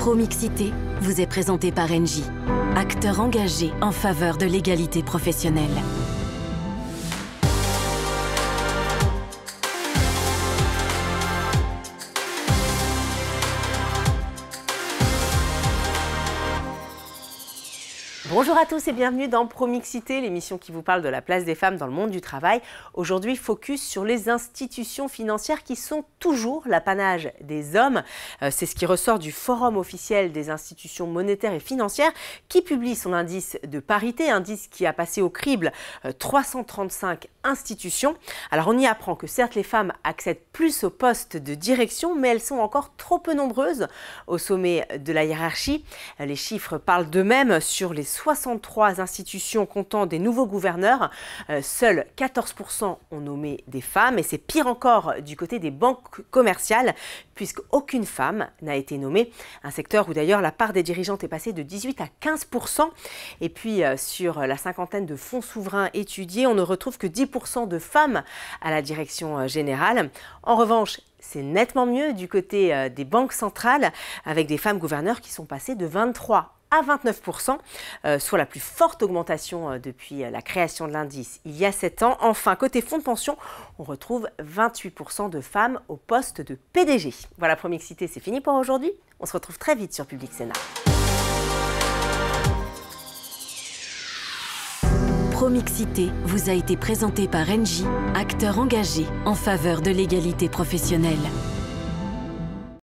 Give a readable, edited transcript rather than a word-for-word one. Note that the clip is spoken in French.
Promixité vous est présenté par Engie, acteur engagé en faveur de l'égalité professionnelle. Bonjour à tous et bienvenue dans Promixité, l'émission qui vous parle de la place des femmes dans le monde du travail. Aujourd'hui, focus sur les institutions financières qui sont toujours l'apanage des hommes. C'est ce qui ressort du Forum officiel des institutions monétaires et financières qui publie son indice de parité, indice qui a passé au crible 335 institutions. Alors on y apprend que certes les femmes accèdent plus aux postes de direction, mais elles sont encore trop peu nombreuses au sommet de la hiérarchie. Les chiffres parlent d'eux-mêmes. Sur les 63 institutions comptant des nouveaux gouverneurs, seuls 14% ont nommé des femmes, et c'est pire encore du côté des banques commerciales, puisqu'aucune femme n'a été nommée. Un secteur où d'ailleurs la part des dirigeantes est passée de 18 à 15%. Et puis sur la cinquantaine de fonds souverains étudiés, on ne retrouve que 10% de femmes à la direction générale. En revanche, c'est nettement mieux du côté des banques centrales, avec des femmes gouverneurs qui sont passées de 23 à 29%, soit la plus forte augmentation depuis la création de l'indice il y a 7 ans. Enfin, côté fonds de pension, on retrouve 28% de femmes au poste de PDG. Voilà, Promixité, c'est fini pour aujourd'hui. On se retrouve très vite sur Public Sénat. Promixité vous a été présenté par Engie, acteur engagé en faveur de l'égalité professionnelle.